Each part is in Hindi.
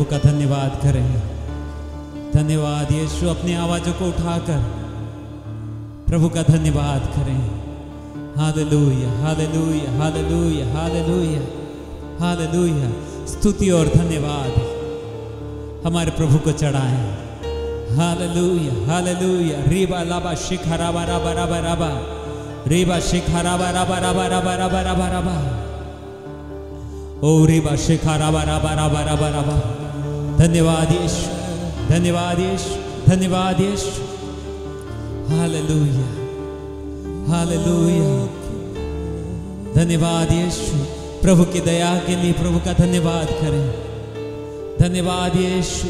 प्रभु का धन्यवाद करें। धन्यवाद यीशु, अपनी आवाज़ों को उठाकर प्रभु का धन्यवाद करें। हालेलुया, हालेलुया, हालेलुया, हालेलुया, हालेलुया। स्तुति और धन्यवाद हमारे प्रभु को चढ़ाएं। Hallelujah, hallelujah. रीबा लाबा शिखरा बारा बारा बारा बा, रीबा शिखरा बारा बारा बारा बारा बारा बारा बा, ओ रीबा शिखरा बारा बारा बारा बारा बा। धन्यवाद यीशु, धन्यवाद यीशु, धन्यवाद यीशु। हालेलुया, हालेलुया। धन्यवाद यीशु, प्रभु की दया के लिए प्रभु का धन्यवाद करें। धन्यवाद यीशु।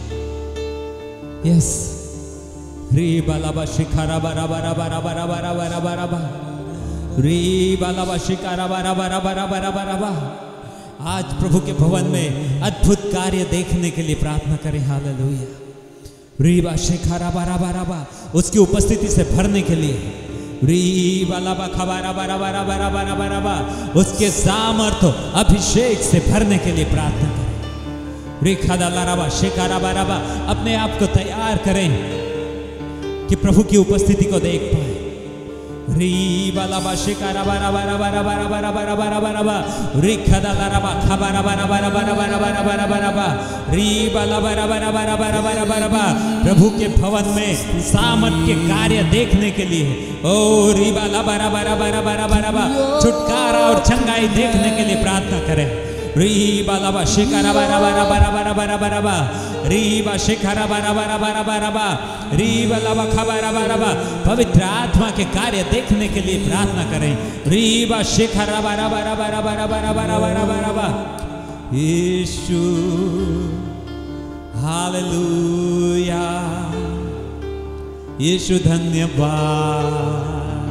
यस, री बालाबा शिखारा बारा बारा बारा बारा बारा बारा बारा बा, री बालाबा शिखारा बारा बारा बारा बारा बारा बा। आज प्रभु के भवन में अद्भुत कार्य देखने के लिए प्रार्थना करें। हालेलुया। री बा शिखारा बारा बारा बा, उसकी उपस्थिति से भरने के लिए। री बालाबा खबारा बारा बारा बारा बारा बारा बा, उसके सामर्थ्य अभिषेक से भरने के लिए प्रार्थना करें। रेखादालाराबा शेकारा बाराबा, अपने आप को तैयार करें कि प्रभु की उपस्थिति को देख पाए। री बालाबा शेकारा बारा बारा बारा बारा बारा बारा बारा बारा बा, रेखादालाराबा खबारा बारा बारा बारा बारा बारा बारा बारा बा, री बाला बारा बारा बारा बारा बारा बारा बा। प्रभु के भवन में सामर्थ के कार्य देखने के लिए, ओ री बाला बारा बारा बारा बारा बारा बा, छुटकारा और चंगाई देखने के लिए प्रार्थना करें। री बालाबा शिकारा बारा बारा बारा बारा बारा बारा बा, री बा शिकारा बारा बारा बारा बारा बा, री बालाबा खबारा बारा बा। पवित्र आत्मा के कार्य देखने के लिए प्रार्थना करें। री बा शिकारा बारा बारा बारा बारा बारा बारा बारा बारा बा। यीशु, हालेलुया। यीशु धन्यवाद।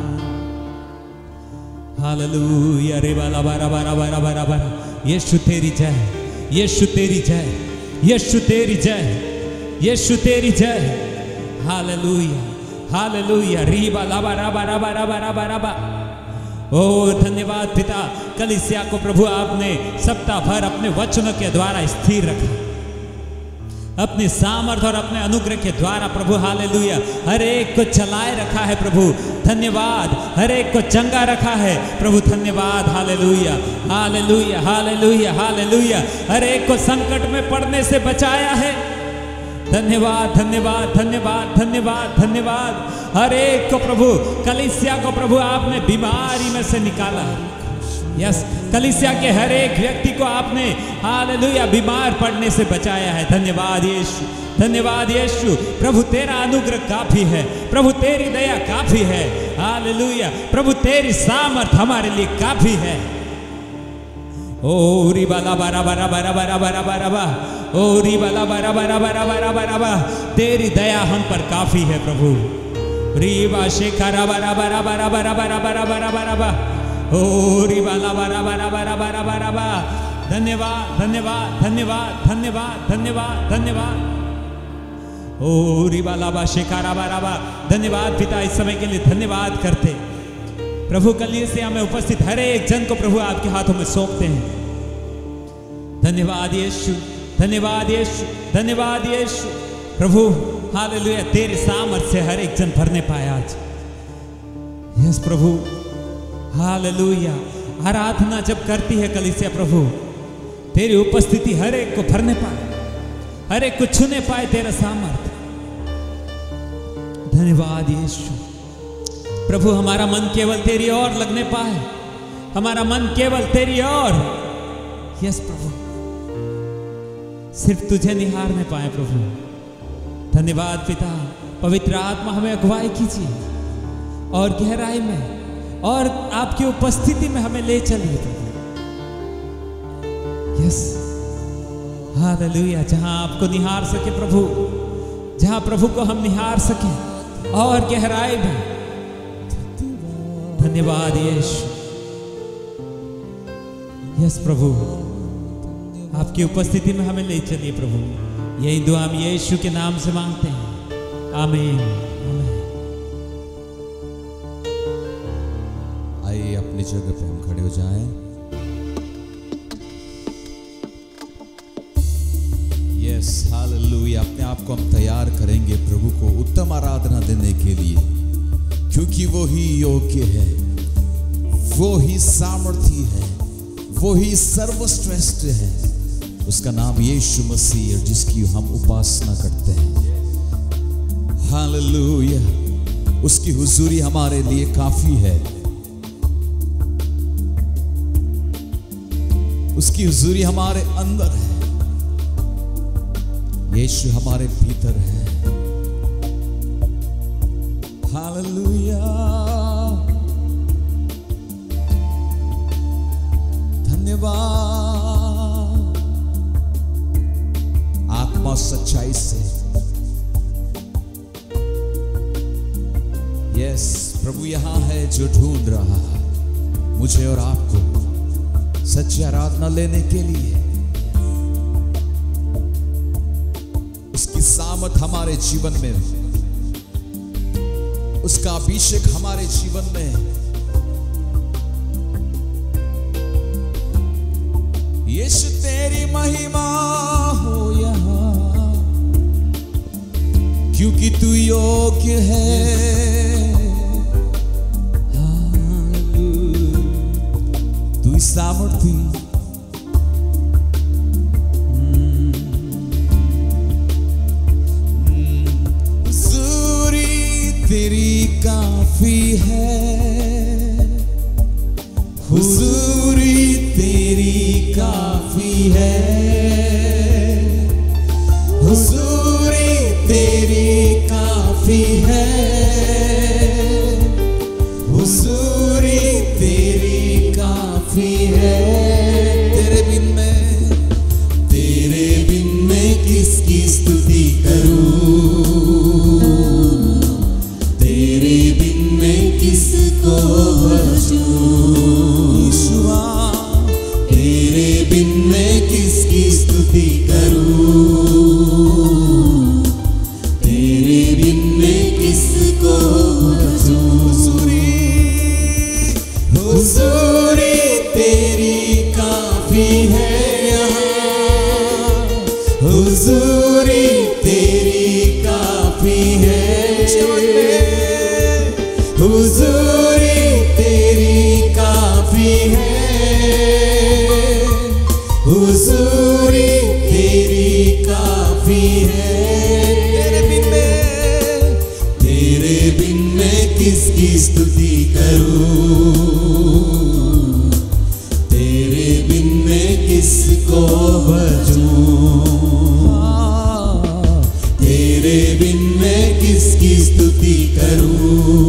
हालेलुया। रे बाला बारा बारा बारा बारा बारा। यीशु तेरी जय, यीशु तेरी जय, यीशु तेरी जय, यीशु तेरी जय। Hallelujah, hallelujah. रीबा लाबा राबा राबा राबा राबा राबा। ओ धन्यवाद पिता, कलीसिया को प्रभु आपने सप्ताह भर अपने वचनों के द्वारा स्थिर रखा, अपने सामर्थ और अपने अनुग्रह के द्वारा प्रभु। हालेलुया। हर एक को चलाए रखा है प्रभु, धन्यवाद। हर एक को चंगा रखा है प्रभु, धन्यवाद। हालेलुया, हालेलुया, हालेलुया, हालेलुया। हर एक को संकट में पड़ने से बचाया है, धन्यवाद, धन्यवाद, धन्यवाद, धन्यवाद, धन्यवाद। हर एक को प्रभु, कलीसिया को प्रभु आपने बीमारी में से निकाला। यस, कलीसिया के हर एक व्यक्ति को आपने हालेलुया बीमार पड़ने से बचाया है। धन्यवाद यीशु, धन्यवाद यीशु। प्रभु तेरा अनुग्रह काफी है, प्रभु तेरी दया काफी है। हालेलुया। प्रभु तेरी सामर्थ हमारे लिए काफी है। ओ री बाला बारा बारा बारा बारा बारा बारा बा, ओ री बाला बारा बारा बारा बारा बारा बा। तेरी दया हम पर काफी है प्रभु। री बा शेखरा बारा बारा बारा बारा बारा बारा बारा बारा बा, ओ री बाला बारा बारा बारा बारा बारा बा। धन्यवाद, धन्यवाद, धन्यवाद, धन्यवाद, धन्यवाद, धन्यवाद। ओ री बाला बा शेखरा बारा बा। धन्यवाद पिता, इस समय के लिए धन्यवाद करते प्रभु। कलीसिया में उपस्थित हर एक जन को प्रभु आपके हाथों में सौंपते हैं। धन्यवाद यीशु, धन्यवाद यीशु, धन्यवाद यीशु। प्रभु हालेलुया, तेरे सामर्थ से हर एक जन भरने पाए आज। यस प्रभु, हालेलुया। आराधना जब करती है कलीसिया प्रभु, तेरी उपस्थिति हर एक को भरने पाए, हर एक को छूने पाए तेरा सामर्थ। धन्यवाद यीशु। प्रभु हमारा मन केवल तेरी ओर लगने पाए, हमारा मन केवल तेरी ओर। यस प्रभु, सिर्फ तुझे निहारने पाए प्रभु। धन्यवाद पिता। पवित्र आत्मा हमें अगुवाई कीजिए और गहराई में और आपकी उपस्थिति में हमें ले चलिए प्रभु। Yes, hallelujah. जहां आपको निहार सके प्रभु, जहां प्रभु को हम निहार सके और गहराई में। धन्यवाद यीशु। यस प्रभु, आपकी उपस्थिति में हमें ले चलिए प्रभु। यही दुआ हम यीशु के नाम से मांगते हैं, आमीन, आमीन। आइए अपनी जगह पे हम खड़े हो जाएं। यस हालेलुया। अपने आप को हम तैयार करेंगे प्रभु को उत्तम आराधना देने के लिए, क्योंकि वो ही योग्य है, वो ही सामर्थी है, वो ही सर्वश्रेष्ठ है। उसका नाम यीशु मसीह है, जिसकी हम उपासना करते हैं। हालेलुया। उसकी हुजूरी हमारे लिए काफी है, उसकी हुजूरी हमारे अंदर है, यीशु हमारे भीतर है। हालेलुया। धन्यवाद। आत्मा सच्चाई से यस प्रभु यहां है जो ढूंढ रहा है मुझे और आपको सच्ची आराधना लेने के लिए। उसकी सामर्थ हमारे जीवन में, उसका अभिषेक हमारे जीवन में। यीशु तेरी महिमा हो यहां, क्योंकि तू योग्य है। तू सामर्थी, हुजूरी तेरी काफी है, हुजूरी तेरी काफी है, हुजूरी तेरी काफी है, हुजूरी तेरी काफी है। तेरे बिन मैं किसकी स्तुति करूं, तेरे बिन मैं किसको भजूं। तेरे बिन मैं किसकी स्तुति करूं, तेरे बिन मैं किसको भजूं। हुजूरी तेरी काफी है यहाँ, हुजूरी तेरी काफी है, हुजूरी तेरी काफी है, हुजूरी तेरी काफी है। तेरे बिन मैं किसकी स्तुति करूं, तेरे बिन मैं किसको भजूं। तेरे बिन मैं किसकी स्तुति करूं,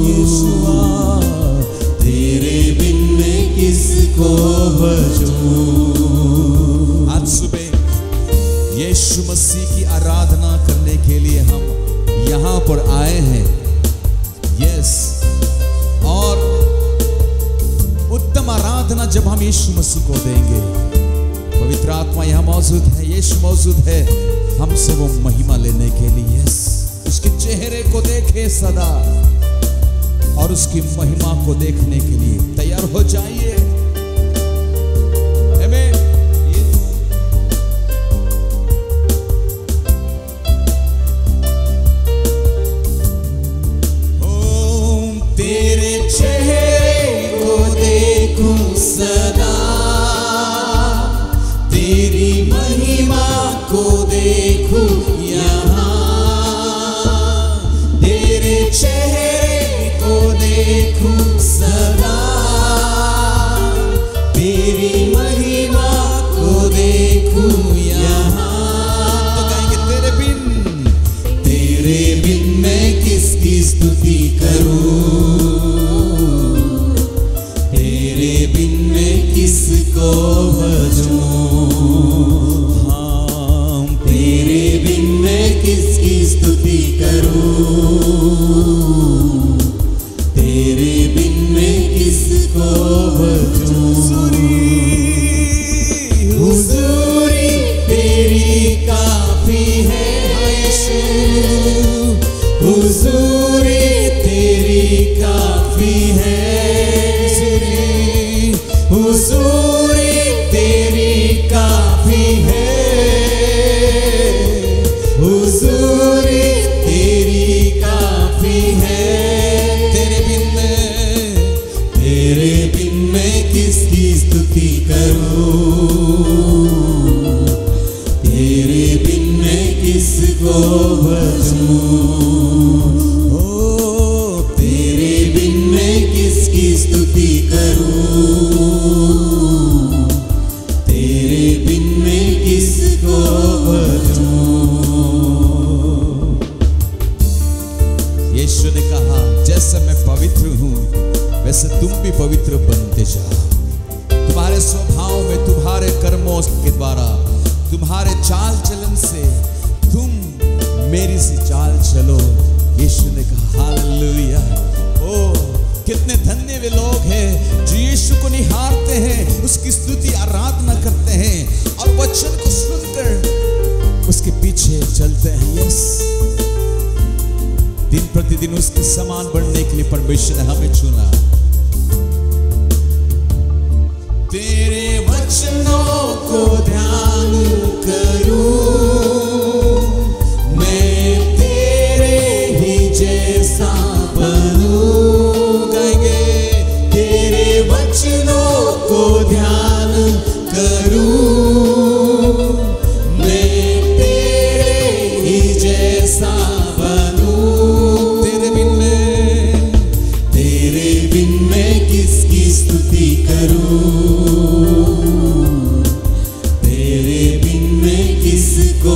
तेरे बिन मैं किसको भजूं। आज सुबह यीशु मसीह की आराधना करने के लिए हम यहां पर आए हैं। यस और उत्तम आराधना जब हम यीशु मसीह को देंगे, पवित्र आत्मा यहाँ मौजूद है, यीशु मौजूद है हमसे वो महिमा लेने के लिए। यस उसके चेहरे को देखे सदा और उसकी महिमा को देखने के लिए तैयार हो जाइए। आमीन। तेरे चेहरे को देखूं सदा, तेरी महिमा को देखूं यहाँ। तेरे चेहरे को देखूं सदा, तेरी महिमा को देखूं यहाँ। तो गाएंगे तेरे बिन मैं किसकी स्तुति करूं, तेरे बिन मैं किसको भजूं। हाँ तेरे बिन मैं किसकी स्तुति करूं, तेरे बिन मैं किसको भजूं। हुजूरी तेरी काफी है, हुजूरी तेरी काफी है, हुजूरी तेरी काफी है, किसकी स्तुति करूं, तेरे बिन मैं किसको भजूं। ओ तेरे बिन मैं किसकी स्तुति करूं, तेरे बिन मैं किसको भजूं। यीशु ने कहा जैसे मैं पवित्र हूं वैसे तुम भी पवित्र बनते जाओ। तुम्हारे स्वभाव में, तुम्हारे कर्मों के द्वारा, तुम्हारे चाल चलन से तुम मेरी सी चाल चलो। यीशु ने कहा हालेलुया। ओ कितने धन्य वे लोग हैं जो यीशु को निहारते हैं, उसकी स्तुति आराधना करते हैं और वचन को सुनकर उसके पीछे चलते हैं। यस, दिन प्रतिदिन उसके समान बनने के लिए परमेश्वर ने हमें चुना। तेरे वचनों को ध्यान करूं, मैं तेरे ही जैसा बनूं। गाएंगे तेरे वचनों को ध्यान करूं, मैं तेरे ही जैसा बनूं। तेरे बिन मैं किसकी स्तुति करूं, किसको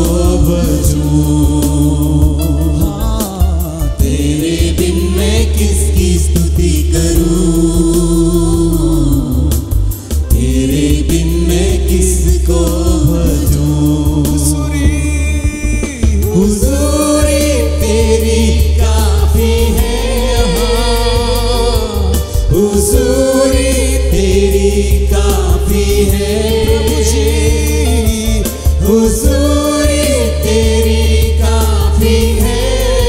भजूं। हाँ, तेरे बिन मैं किसकी स्तुति करूं, तेरे बिन मैं किसको भजूं। हुजूरी तेरी काफी है, हाँ, हुजूरी तेरी काफी है। प्रभु जी हुजूरी तेरी काफी है,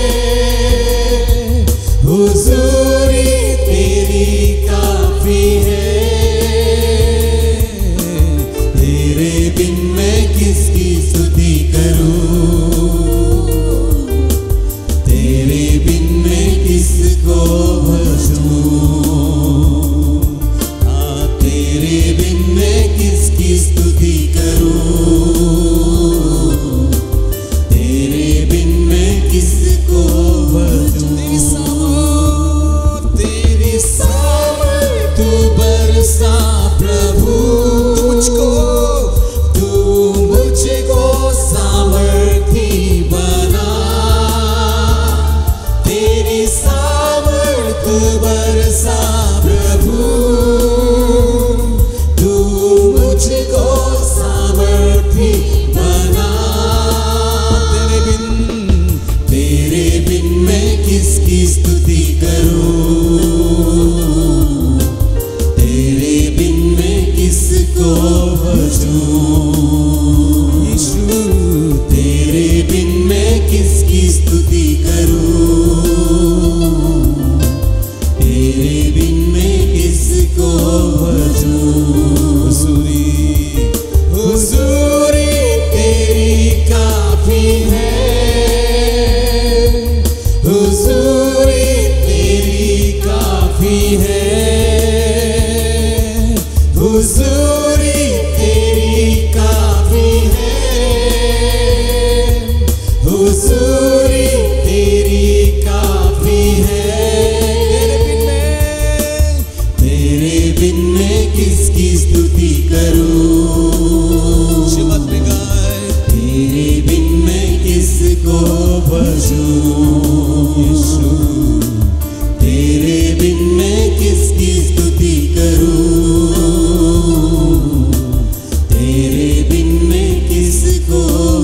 हुजूरी तेरी काफी है। तेरे बिन मैं किसकी स्तुति करूं, तेरे बिन मैं किसको भजूं। हाँ, तेरे बिन मैं किसकी स्तुति करूं, किसको भजूं। तेरी सामर्थ तू बरसा प्रभु मुझको, तू मुझको सामर्थी बना। तेरी सामर्थ बरसा प्रभु, तू मुझको सामर्थी बना। तेरे बिन मैं किसकी स्तुति करूं, तेरे बिन मैं किसको भजूं। यीशु तेरे बिन मैं किसकी स्तुति करूं, तेरे बिन मैं किसको भजूं। हुजूरी तेरी काफी है, हुजूरी तेरी काफी है, हुजूरी तेरी काफी है, हुजूरी तेरी काफी है। तेरे बिन मैं किसकी स्तुति करूं, तेरे बिन मैं किसको भजूं। यीशु तेरे बिन मैं किसकी स्तुति करूं, तेरे बिन मैं किसको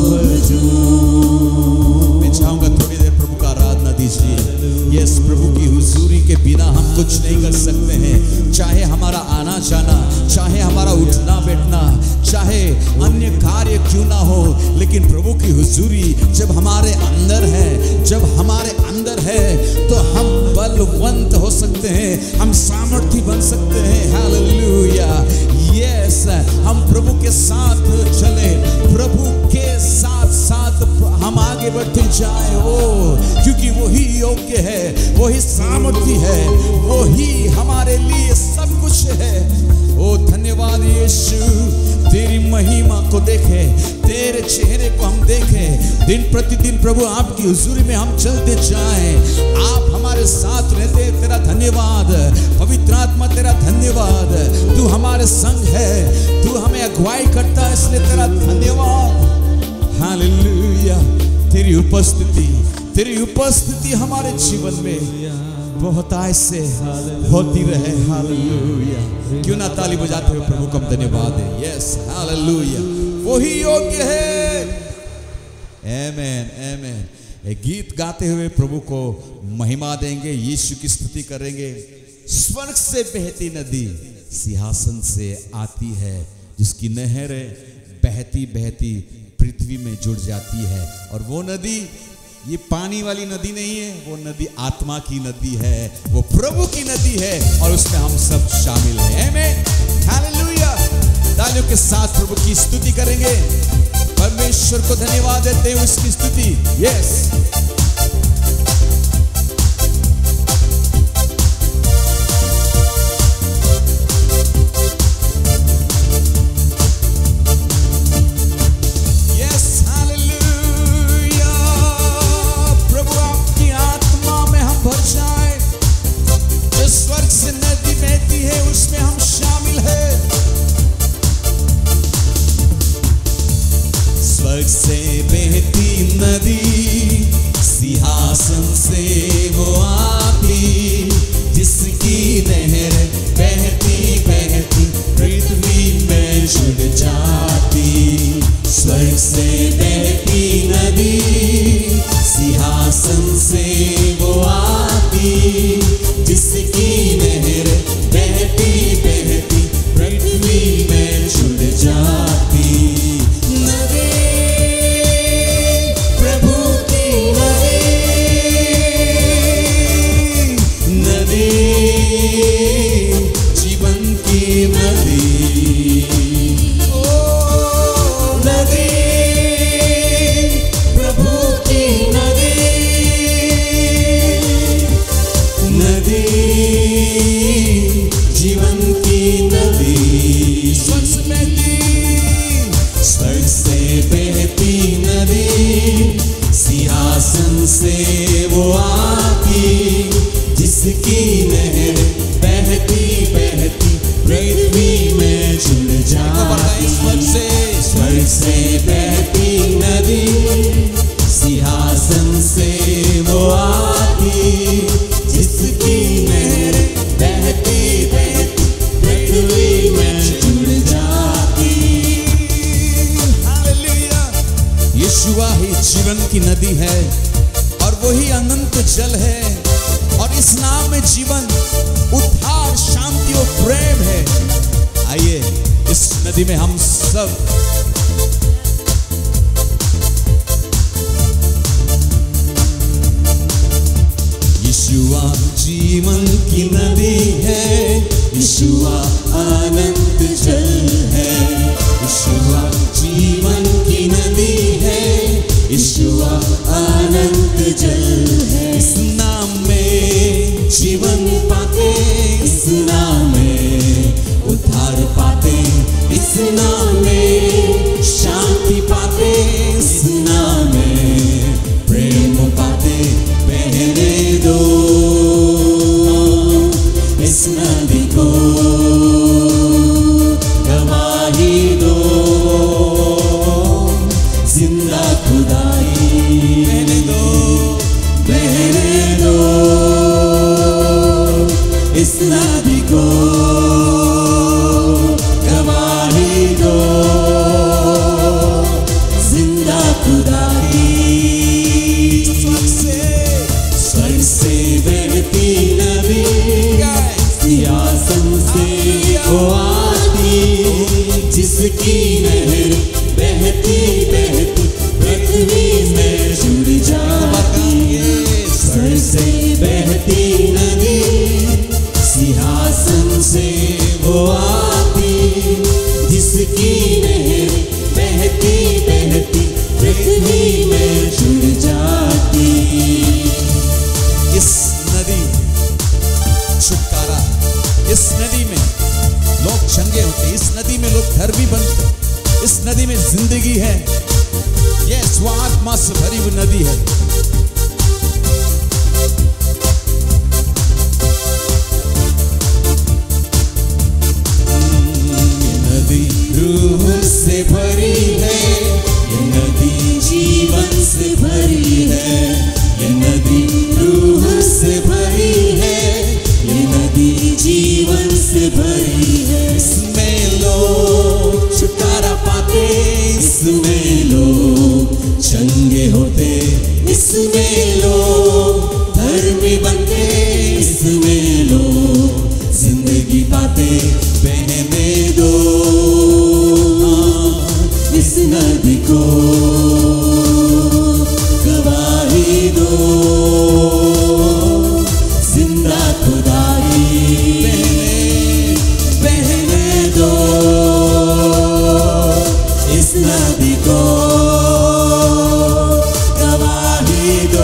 भजूं। मैं चाहूंगा थोड़ी देर प्रभु का आराधना दीजिए। यस, प्रभु की हुजूरी के बिना हम कुछ नहीं कर सकते हैं। चाहे हमारा आना जाना, चाहे हमारा उठना बैठना, चाहे अन्य कार्य क्यों ना हो, लेकिन प्रभु की हुजूरी जब हमारे अंदर है, जब हमारे अंदर है तो हम बलवंत हो सकते हैं, हम सामर्थी बन सकते हैं। हालेलुया। यस, हम प्रभु के साथ चले, प्रभु के साथ साथ हम आगे बढ़ते जाए। ओ क्योंकि वही योग्य है, वही सामर्थी है, वही हमारे लिए सब कुछ है। ओ धन्य यीशु तेरी महिमा को देखे, तेरे चेहरे को हम देखें। दिन प्रतिदिन प्रभु आपकी हुजूरी में हम चलते जाएं। आप हमारे साथ रहते, तेरा धन्यवाद। पवित्र आत्मा तेरा धन्यवाद। तू हमारे संग है, तू हमें अगुवाई करता है, इसलिए तेरा धन्यवाद। हालेलुया। तेरी उपस्थिति हमारे जीवन में बहुत आय से होती रहे। हालेलुया। क्यों ना ताली बजाते हुए प्रभु को हम धन्यवाद है। यस, हालेलुया। वही योग्य है। आमेन, आमेन। एक गीत गाते हुए प्रभु को महिमा देंगे, यीशु की स्तुति करेंगे। स्वर्ग से बहती नदी सिंहासन से आती है, जिसकी नहरें बहती बहती पृथ्वी में जुड़ जाती है। और वो नदी ये पानी वाली नदी नहीं है, वो नदी आत्मा की नदी है, वो प्रभु की नदी है, और उसमें हम सब शामिल हैं। आमेन, हालेलुया। तालियों के साथ प्रभु की स्तुति करेंगे। परमेश्वर को धन्यवाद देते हुए उसकी स्तुति। यस, इस नदी में लोग चंगे होते हैं, इस नदी में लोग धर्मी बनते। इस नदी में जिंदगी है, ये स्वात्मा से भरी हुई नदी है। ये नदी रूह से भरी है, ये नदी जीवन से भरी है, ये नदी रूह से भरी है, ये नदी जीवन से भरी है। इसमें लोग छुटकारा पाते, इसमें लोग चंगे होते, इसमें लोग धर्मी बनते, इसमें लोग जिंदगी पाते। बहने दो इस नदी को, गवाही दो जिंदा खुदा की। बहने दो इस नदी को, गवाही दो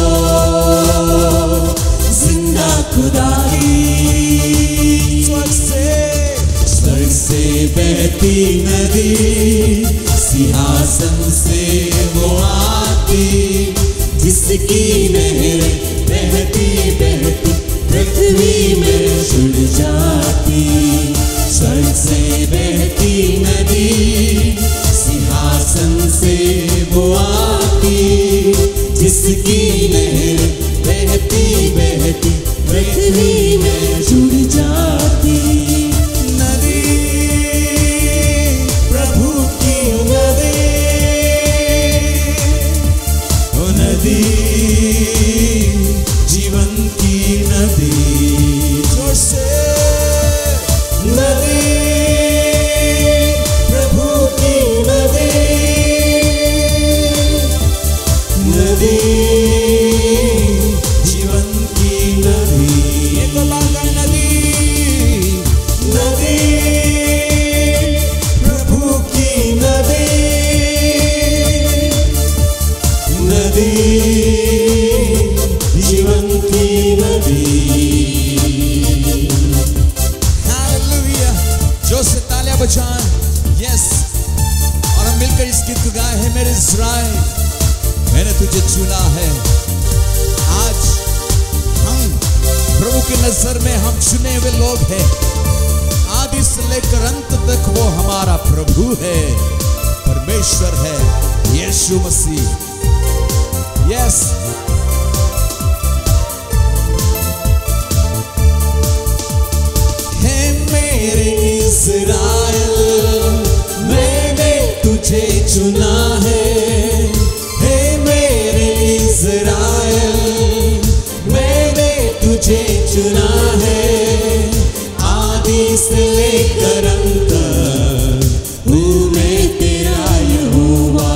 जिंदा खुदा की। स्वर्ग से बहती नदी, सिंहासन से वो आती, जिसकी नहरें बहती बहती पृथ्वी में जुड़ जाती। स्वर्ग से बहती नदी, सिंहासन से वो आती, जिसकी नहरें बहती बहती पृथ्वी में जुड़ जाती। नदी प्रभु की नदी, ओ नदी जीवन की नदी। जोर से नदी प्रभु की नदी, नदी जीवन की नदी। ये तो लागा नदी, नदी प्रभु की नदी, नदी जीवन की नदी। हालेलुया। जोर से तालियां बजाएं। यस, और हम मिलकर इस गीत को गाए हैं। मेरे इस्राएल, मैंने तुझे चुना है। आज हम प्रभु की नजर में हम चुने हुए लोग हैं। आदि से लेकर अंत तक वो हमारा प्रभु है, परमेश्वर है, यीशु मसीह। यस, हे मेरे इस्राएल, मैंने तुझे चुना है। हे मेरे इस्राएल, मैंने तुझे चुना है। आदि से लेकर अंत हूँ मैं तेरा यहोवा।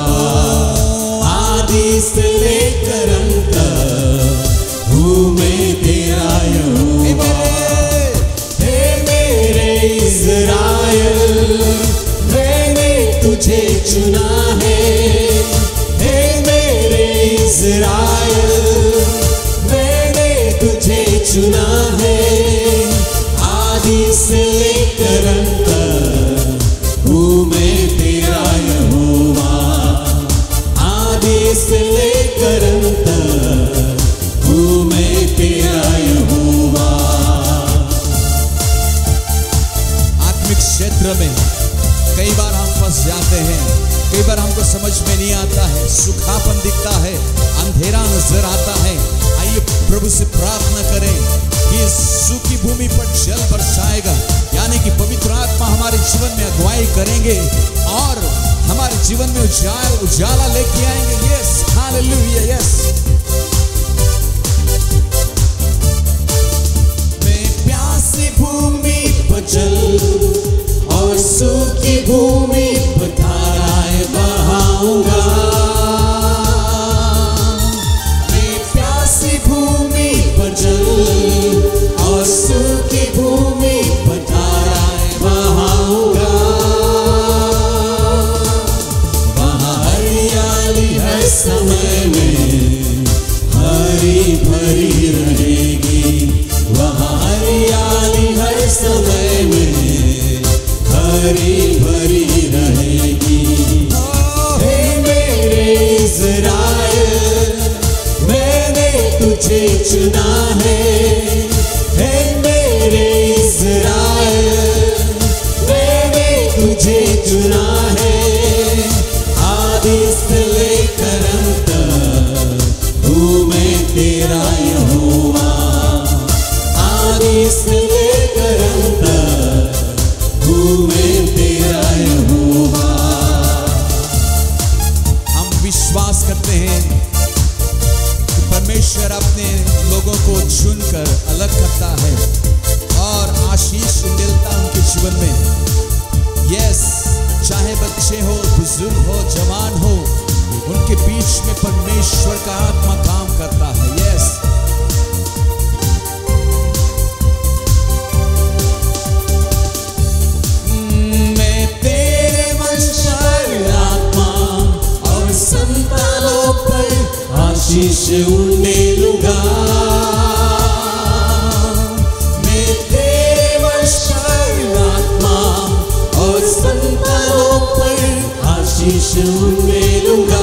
आदि से लेकर अंत हूँ मैं तेरा यहोवा। हे मेरे इस्राएल, मैंने तुझे चुना है। हे मेरे इस्राएल, मैंने तुझे चुना है। आदि से लेकर अंत हूँ मैं तेरा यहोवा। आदि से लेकर अंत हूँ मैं तेरा यहोवा। आत्मिक क्षेत्र में कई बार हम फंस जाते हैं, कई बार हमको समझ में नहीं आता है, सूखापन दिखता है, अंधेरा नजर आता है। आइए प्रभु से प्रार्थना करें कि इस सूखी भूमि पर जल बरसाएगा, यानी कि पवित्र आत्मा हमारे जीवन में अगुवाई करेंगे और हमारे जीवन में उजाला लेके आएंगे। Yes, hallelujah. यस, मैं प्यासी भूमि पर जल और सूखी भूमि पर धाराएं बहाऊंगा। मैं प्यासी भूमि पर जल और सूखी भूमि पर धाराएं बहाऊंगा। वहाँ हरियाली हर समय में हरी भरी रहेगी। वहाँ हरियाली हर समय में हरी भरी रहेगी। हे मेरे इज़राइल, मैंने तुझे चुना है। हे मेरे इज़राइल, मैंने तुझे चुना है। आदि से लेकर अंत तक हूँ मैं तेरा यहोवा। आदि से लेकर अंत तक हूँ मैं तेरा यहोवा। हम विश्वास करते हैं कि परमेश्वर अपने लोगों को चुनकर अलग करता है और आशीष मिलता है उनके जीवन में। यस, चाहे बच्चे हो, बुजुर्ग हो, जवान हो, उनके बीच में परमेश्वर का आत्मा काम करता है। यस, मैं तेरे वंश पर आत्मा और संतानों पर आशीष उंडेलूंगा। मैं तेरे वंश पर आत्मा और संतानों पर आशीष उंडेलूंगा।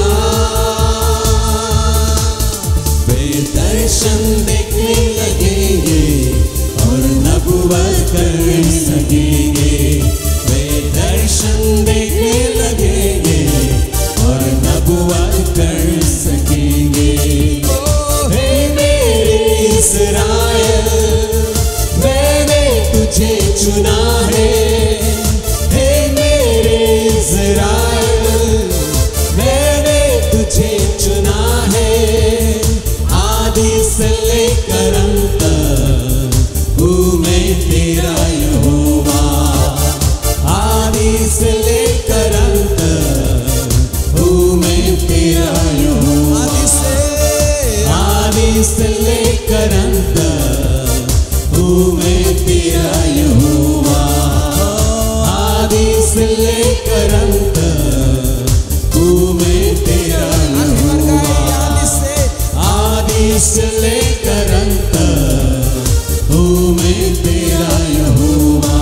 वे दर्शन देखने लगेंगे और नबूवत कर सकेंगे। वे दर्शन देखने लगेंगे और नबूवत कर सकेंगे। हे मेरे इज़राइल, मैंने तुझे चुना है। हे मेरे इज़राइल, मैंने तुझे चुना है। आदि से लेकर अंत तक हूँ मैं तेरा यहोवा। आदि से लेकर अंत तक हूँ मैं तेरा यहोवा। आदि से लेकर अंत तक हूँ मैं तेरा यहोवा। आदि से लेकर अंत तक हूँ मैं तेरा यहोवा। आदि से लेकर अंत तक हूँ मैं तेरा यहोवा।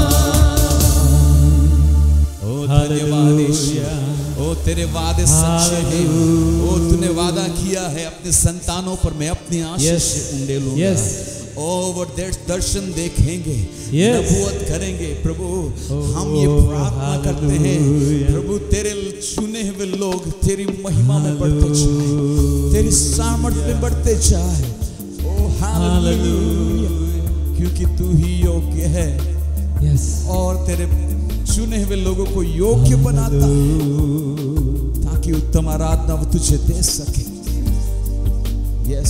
ओ धन्यवाद यीशु। ओ तेरे वादे सच्चे हैं। ओ तूने वादा किया है अपने संतानों पर मैं अपनी आशीष उंडेलूंगा। Yes. ओ वो दर्शन देखेंगे, Yes. नबूवत करेंगे। प्रभु, हम ये प्रार्थना करते हैं, प्रभु तेरे चुने हुए लोग तेरी महिमा में बढ़ते जाए, तेरी सामर्थ में बढ़ते जाए। ओ हालेलुया, क्योंकि तू ही योग्य है Yes. और तेरे चुने हुए लोगों को योग्य बनाता है ताकि उत्तम आराधना वो तुझे दे सके। यस,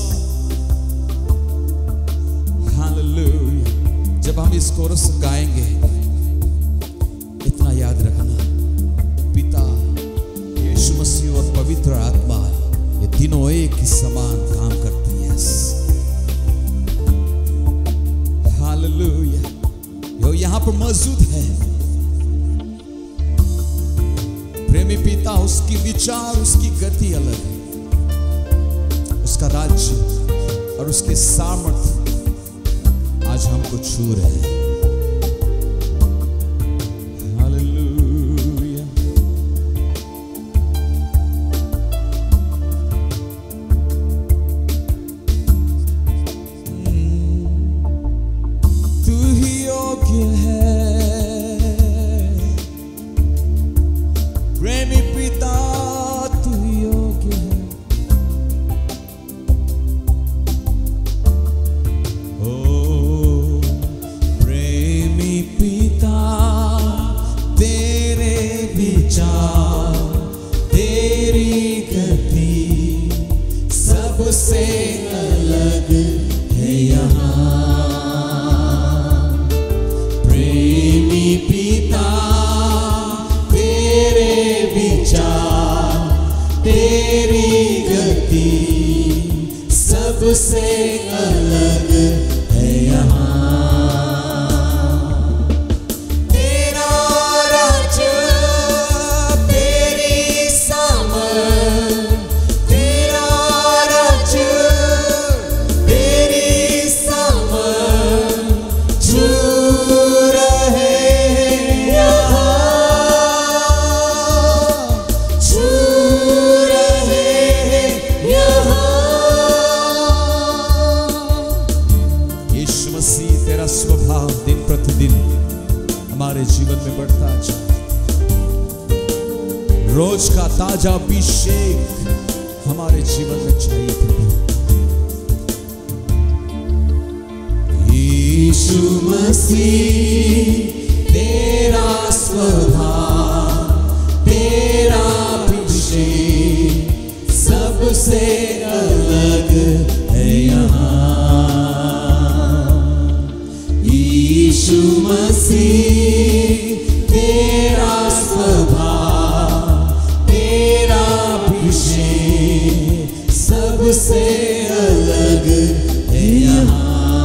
हालेलुया। जब हम इस कोरस गाएंगे, इतना याद रखना, पिता, यीशु मसीह और पवित्र आत्मा ये तीनों एक ही समान काम करती है। हालेलुया। यो यहाँ पर मौजूद है। प्रेमी पिता, उसकी विचार, उसकी गति अलग है। उसका राज्य और उसके सामर्थ आज हमको छू रहे हैं। हालेलुया। तू ही योग्य है प्रेमी पिता, तू योग्य है। ओ प्रेमी पिता, तेरे विचार, तेरी गति सबसे अलग है यहाँ। प्रेमी पिता, तेरी गति सबसे अलग है यहाँ। तेरा राज्य, तेरी सामर्थ, तेरा राज्य, तेरी सामर्थ छू रहे यहाँ। रोज का ताजा अभिषेक हमारे जीवन में चाहिए प्रभु। यीशु मसीह तेरा स्वभाव, तेरा अभिषेक सबसे अलग है यहाँ। यीशु मसीह तेरा स्वभाव, तेरा अभिषेक सबसे अलग है यहाँ।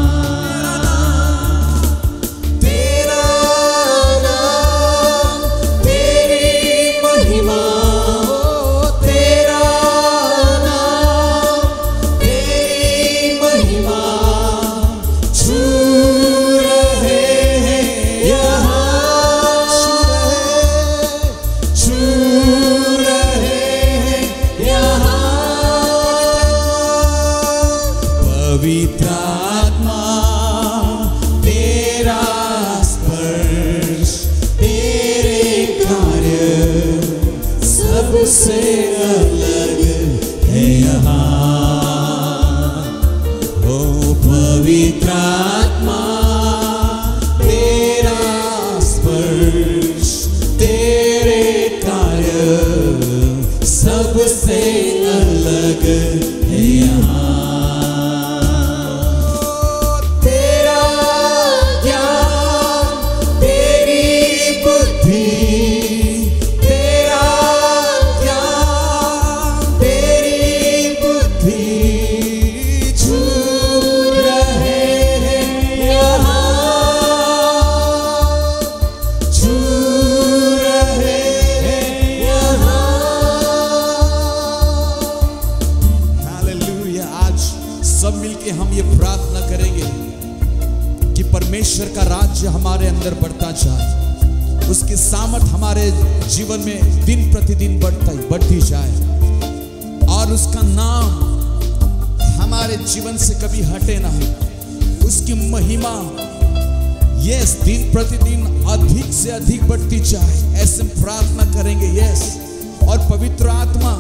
पवित्र आत्मा तेरा स्पर्श, तेरे कार्य सबसे अलग है यहाँ। ओ पवित्र आत्मा तेरा स्पर्श, तेरे कार्य सबसे अलग है यहाँ। हम ये प्रार्थना करेंगे कि परमेश्वर का राज्य हमारे अंदर बढ़ता जाए, उसकी सामर्थ हमारे जीवन में दिन प्रतिदिन बढ़ती जाए और उसका नाम हमारे जीवन से कभी हटे ना। उसकी महिमा यस दिन प्रतिदिन अधिक से अधिक बढ़ती जाए, ऐसे प्रार्थना करेंगे। यस और पवित्र आत्मा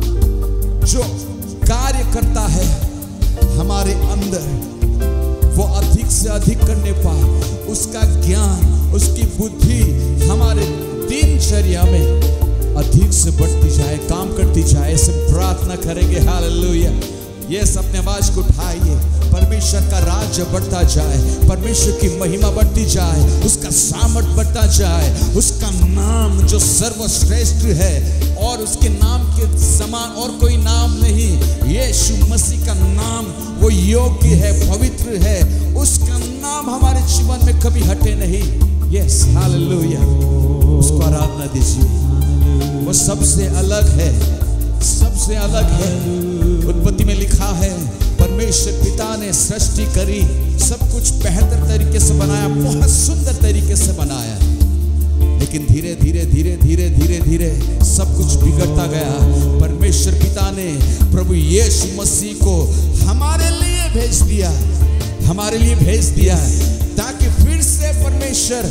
जो कार्य करता है हमारे अंदर, वो अधिक से अधिक करने पाए, उसका ज्ञान, उसकी बुद्धि हमारे दिनचर्या में अधिक से बढ़ती जाए, काम करती जाए, ऐसे प्रार्थना करेंगे। हालेलुया। यस अपने आवाज को उठाइए। परमेश्वर का राज्य बढ़ता जाए, परमेश्वर की महिमा बढ़ती जाए, उसका सामर्थ बढ़ता जाए, उसका नाम जो सर्वश्रेष्ठ है और उसके नाम के समान और कोई नाम नहीं। यीशु मसीह का नाम वो योग्य है, पवित्र है, उसका नाम हमारे जीवन में कभी हटे नहीं। यस हालेलुया। उसको आराधना दीजिए। वो सबसे अलग है, सबसे अलग है। उत्पत्ति में लिखा है परमेश्वर पिता ने सृष्टि करी, सब कुछ बेहतर तरीके से बनाया, बहुत सुंदर तरीके से बनाया, लेकिन धीरे धीरे धीरे धीरे धीरे धीरे सब कुछ बिगड़ता गया। परमेश्वर पिता ने प्रभु यीशु मसीह को हमारे लिए भेज दिया, हमारे लिए भेज दिया ताकि फिर से परमेश्वर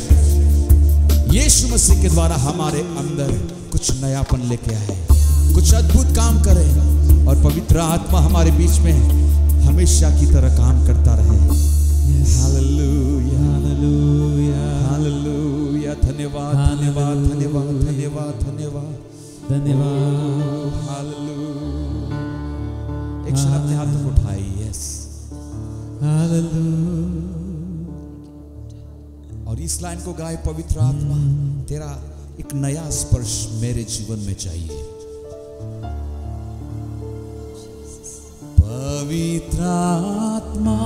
यीशु मसीह के द्वारा हमारे अंदर कुछ नयापन लेके आए, कुछ अद्भुत काम करे और पवित्र आत्मा हमारे बीच में हमेशा की तरह काम करता रहे। हालेलुया हालेलुया हालेलुया। धन्यवाद धन्यवाद धन्यवाद धन्यवाद धन्यवाद धन्यवाद। हालेलुया। एक क्षण अपने हाथों को उठाइए। यस हालेलुया। और इस लाइन को गाए, पवित्र आत्मा तेरा एक नया स्पर्श मेरे जीवन में चाहिए। पवित्र आत्मा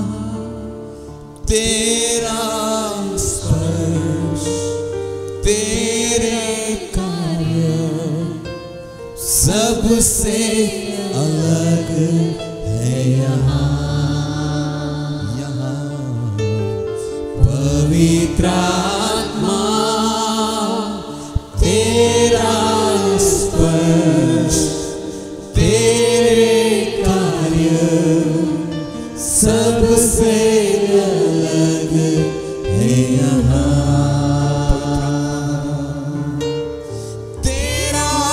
तेरा स्पर्श, तेरे कार्य सबसे अलग है यहाँ। पवित्र आत्मा तेरा स्पर्श, तेरे कार्य सबसे अलग है यहाँ। तेरा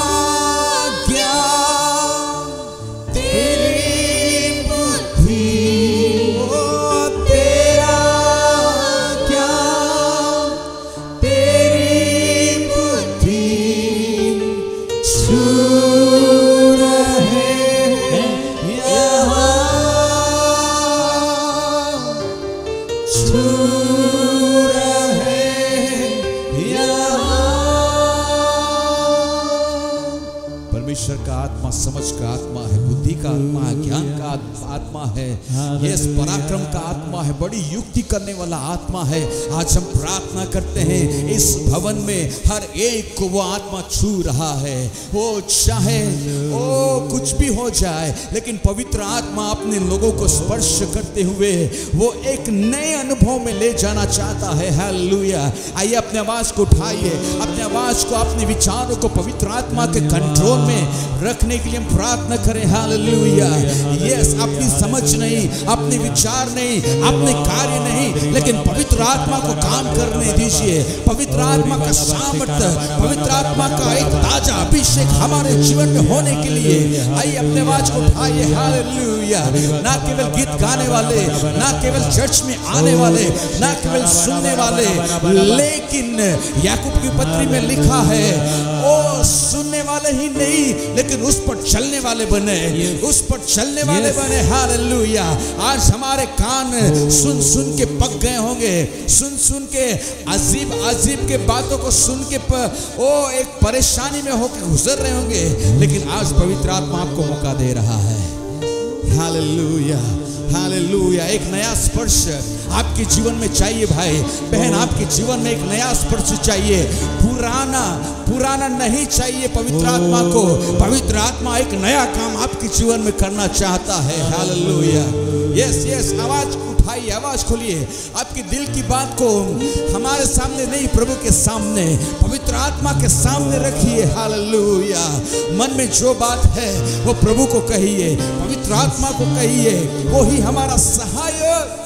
परमेश्वर का आत्मा समझ का आत्मा है, बुद्धि का आत्मा है, ज्ञान का आत्मा है, यस पराक्रम का आत्मा है, बड़ी युक्ति करने वाला आत्मा है। आज हम प्रार्थना करते हैं इस भवन में हर एक को वो आत्मा छू रहा है। वो चाहे ओ कुछ भी हो जाए, लेकिन पवित्र आत्मा अपने लोगों को स्पर्श करते हुए वो एक नए अनुभव में ले जाना चाहता है। हालेलुया। आइए अपने आवाज को उठाइए, अपने आवाज को, अपने विचारों को पवित्र आत्मा के कंट्रोल में रखने के लिए हम प्रार्थना करें। हालेलुया। यस, अपनी समझ नहीं, अपने विचार नहीं, अपने कार्य नहीं, लेकिन पवित्र आत्मा को काम करने दीजिए। पवित्र आत्मा का सामर्थ्य, पवित्र आत्मा का एक ताजा अभिषेक हमारे जीवन में होने के लिए आइए अपने आवाज को उठाइए। हालेलुया। ना केवल गीत गाने वाले, ना केवल चर्च में आने वाले, ना केवल सुनने वाले, लेकिन याकूब की पत्री में लिखा है ओ सुनने वाले ही नहीं, लेकिन उस पर चलने वाले बने, उस पर चलने वाले बने। हालेलुया। आज हमारे कान सुन सुन के पक गए होंगे, सुन सुन के अजीब अजीब के बातों को सुन के ओ एक परेशानी में होकर गुजर रहे होंगे, लेकिन आज पवित्र आत्मा आपको मौका दे रहा है। हालेलुया, हालेलुया। एक नया स्पर्श आपके जीवन में चाहिए भाई बहन, आपके जीवन में एक नया स्पर्श चाहिए, पुराना नहीं चाहिए। पवित्र आत्मा को, पवित्र आत्मा एक नया काम आपके जीवन में करना चाहता है। हालेलुया। यस यस, आवाज उठाइए, आवाज खोलिए, आपके दिल की बात को हमारे सामने नहीं, प्रभु के सामने, पवित्र आत्मा के सामने रखिए। हालेलुया। मन में जो बात है वो प्रभु को कहिए, पवित्र आत्मा को कहिए, वो ही हमारा सहायक।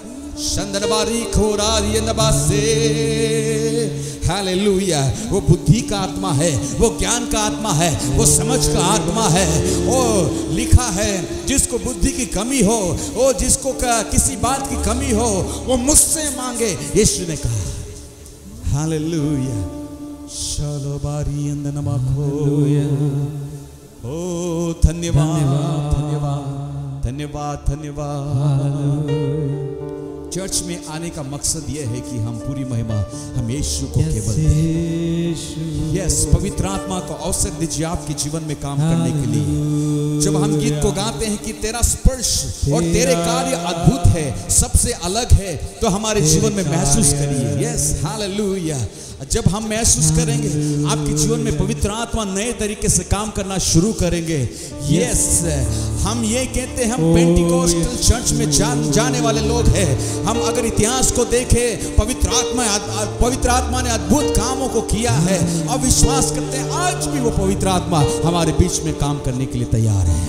हालेलुया। वो बुद्धि का आत्मा है, वो ज्ञान का आत्मा है, वो समझ का आत्मा है। ओ लिखा है जिसको बुद्धि की कमी हो, ओ जिसको किसी बात की कमी हो, वो मुझसे मांगे, यीशु ने कहा। हालेलुया। चलो बारी अंदनमाखो। ओ धन्यवाद धन्यवाद धन्यवाद धन्यवाद। चर्च में आने का मकसद यह है कि हम पूरी महिमा हम यीशु को केवल दें। यस, पवित्र आत्मा को अवसर दीजिए आपके जीवन में काम करने के लिए। जब हम गीत को गाते हैं कि तेरा स्पर्श और तेरे कार्य अद्भुत है, सबसे अलग है, तो हमारे जीवन में महसूस करिए। यस, हालेलुया। जब हम महसूस करेंगे आपके जीवन में पवित्र आत्मा नए तरीके से काम करना शुरू करेंगे। यस, हम ये कहते हैं हम पेंटिकोस्टल चर्च में जाने वाले लोग हैं। हम अगर इतिहास को देखें, पवित्र आत्मा ने अद्भुत कामों को किया है और विश्वास करते हैं आज भी वो पवित्र आत्मा हमारे बीच में काम करने के लिए तैयार है।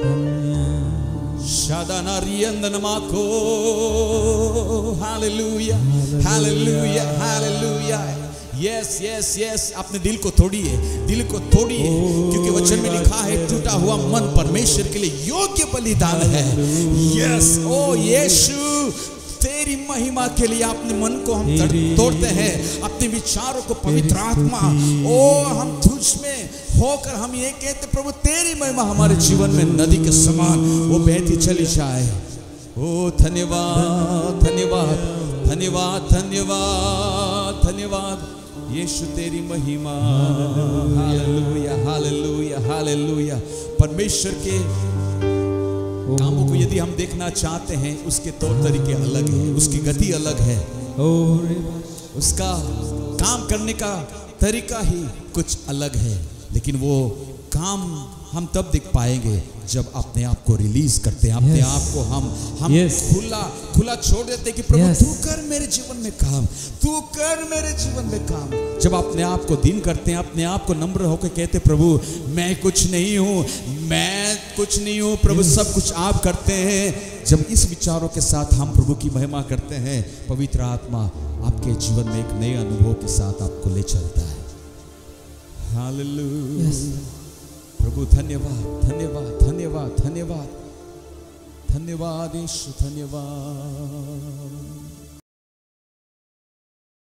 हालेलुया हालेलुया हालेलुया। यस यस यस, अपने दिल को तोड़िए, दिल को तोड़िए, क्योंकि वचन में लिखा है टूटा हुआ मन परमेश्वर के लिए योग्य बलिदान है। यस, ओ यीशु, तेरी महिमा के लिए अपने मन को हम तोड़ते हैं, अपने विचारों को पवित्र आत्मा, ओ हम तुझ में होकर हम ये कहते प्रभु तेरी महिमा हमारे जीवन में नदी के समान वो बहती चली जाए। ओ धन्यवाद धन्यवाद धन्यवाद धन्यवाद धन्यवाद यीशु तेरी महिमा। हालेलुया हालेलुया हालेलुया। परमेश्वर के कामों को यदि हम देखना चाहते हैं, उसके तौर तरीके अलग हैं, उसकी गति अलग है, उसका काम करने का तरीका ही कुछ अलग है, लेकिन वो काम हम तब देख पाएंगे जब अपने आप को रिलीज करते हैं, अपने आप को हम खुला छोड़ देते कि प्रभु तू कर मेरे जीवन में काम, तू कर मेरे जीवन में काम। जब अपने आप को दिन करते हैं, अपने आप को नम्र होकर कहते प्रभु मैं कुछ नहीं हूँ, मैं कुछ नहीं हूँ, प्रभु सब कुछ आप करते हैं। जब इस विचारों के साथ हम प्रभु की महिमा करते हैं, पवित्र आत्मा आपके जीवन में एक नए अनुभव के साथ आपको ले चलता है। हालेलुया। प्रभु धन्यवाद धन्यवाद धन्यवाद धन्यवाद धन्यवाद यीशु धन्यवाद।